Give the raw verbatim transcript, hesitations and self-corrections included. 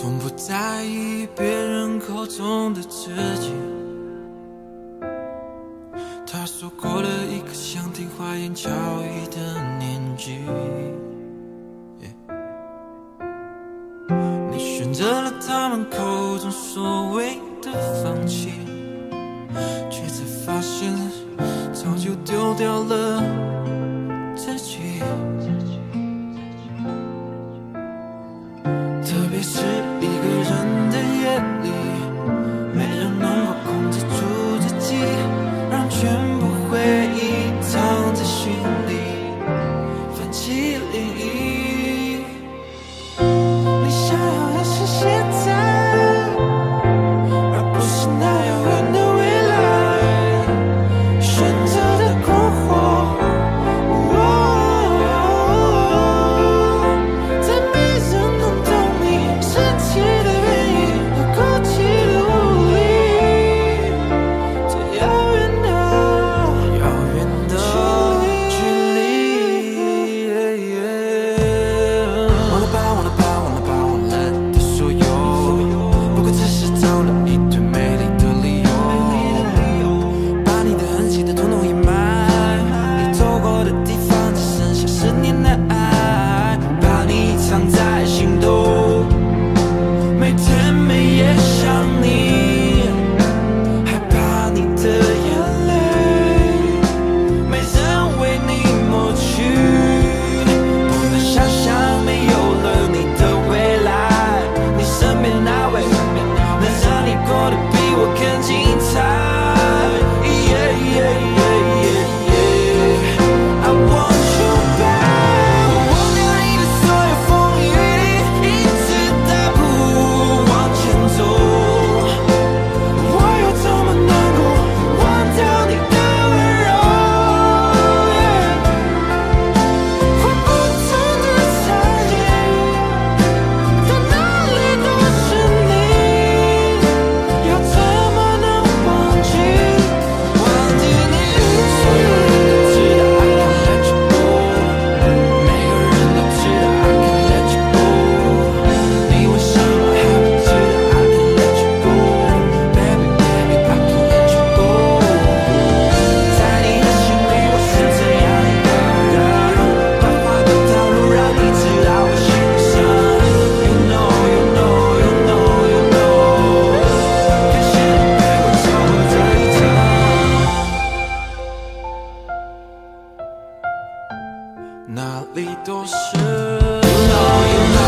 从不在意别人口中的自己。他说过了一个想听花言巧语的年纪， yeah、你选择了他们口中所谓的放弃，却才发现早就丢掉了自己。特别是一个人的夜里，没人能够控制住自己，让全部回忆藏在心里，泛起涟漪。你想要的是现在，而不是那遥远的未来，选择的困惑，在没人能懂你生气的原因和哭泣的无力，这遥远的遥远的距离。忘了吧，忘了吧，忘了吧，忘了的所有，不过只是找了一堆美丽的理由，把你的恨记得统统掩埋，你走过的地方只剩下十年的爱，把你藏在心头，每天每夜想你，害怕你的眼泪，没人为你抹去，不能想象没有了你的未来，你身边那位能让你过得比我更精彩。Yeah, yeah, yeah, yeah, yeah. I want you back。 忘掉你的所有风雨里，一直大步往前走，我又怎么能够忘掉你的温柔，换不同的场景，到哪里都是你，要怎么能忘记忘记你。所有人都知道 I can't let you go， 每个人都知道 I can't let you go， 你为什么还不知道 I can't let you go， Baby baby I can't let you go。 在你的心里我是这样一个人，把话都套路让你知道我心上。 You know you know you know you know， 感谢你陪我走过这一程，哪里都是。You know you know